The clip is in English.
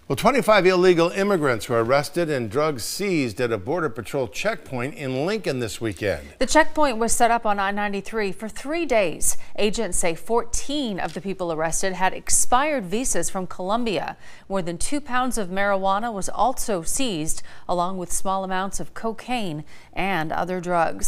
Well, 25 illegal immigrants were arrested and drugs seized at a Border Patrol checkpoint in Lincoln this weekend. The checkpoint was set up on I-93 for 3 days. Agents say 14 of the people arrested had expired visas from Colombia. More than 2 pounds of marijuana was also seized, along with small amounts of cocaine and other drugs.